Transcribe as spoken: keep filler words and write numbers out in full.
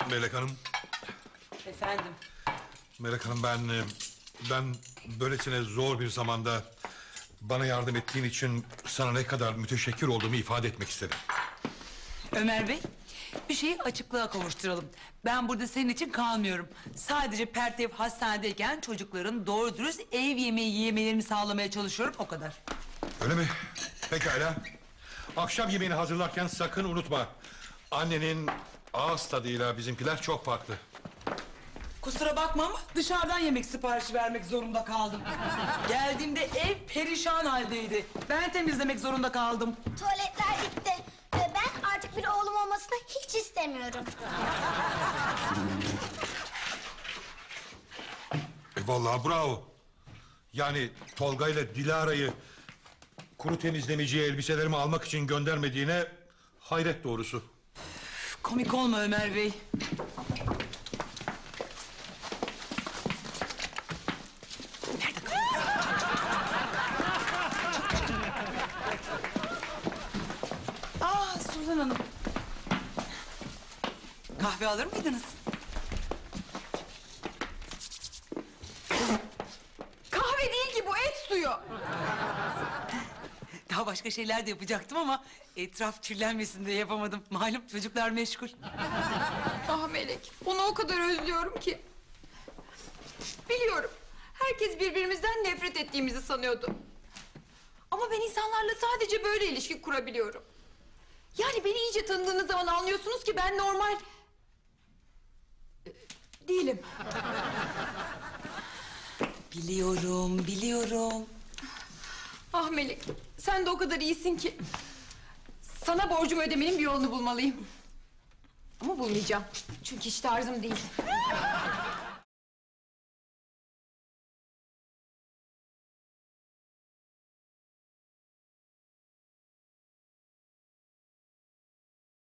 Melek Hanım. Efendim? Melek Hanım ben... Ben böylesine zor bir zamanda... Bana yardım ettiğin için sana ne kadar müteşekkir olduğumu ifade etmek istedim. Ömer Bey, bir şeyi açıklığa kavuşturalım. Ben burada senin için kalmıyorum. Sadece Pertev hastanedeyken çocukların doğru dürüst ev yemeği yemelerini sağlamaya çalışıyorum, o kadar. Öyle mi? Pekala. Akşam yemeğini hazırlarken sakın unutma. Annenin ağız tadıyla bizimkiler çok farklı. Kusura bakma ama dışarıdan yemek siparişi vermek zorunda kaldım. Geldiğimde ev perişan haldeydi. Ben temizlemek zorunda kaldım. Tuvaletler bitti. Ve ben artık bir oğlum olmasını hiç istemiyorum. E vallahi bravo. Yani Tolga ile Dilara'yı kuru temizlemeciye elbiselerimi almak için göndermediğine hayret doğrusu. Komik olma Ömer Bey. Nerede kaldın? Aa, Sultan Hanım. Kahve alır mıydınız? Kahve değil ki bu, et suyu. Daha başka şeyler de yapacaktım ama etraf kirlenmesin diye yapamadım. Malum çocuklar meşgul. Ah Melek, onu o kadar özlüyorum ki. Biliyorum, herkes birbirimizden nefret ettiğimizi sanıyordu. Ama ben insanlarla sadece böyle ilişki kurabiliyorum. Yani beni iyice tanıdığınız zaman anlıyorsunuz ki ben normal... e, değilim. Biliyorum, biliyorum. Ah Melek, sen de o kadar iyisin ki... sana borcumu ödemenin bir yolunu bulmalıyım. Ama bulmayacağım. Çünkü hiç tarzım değil.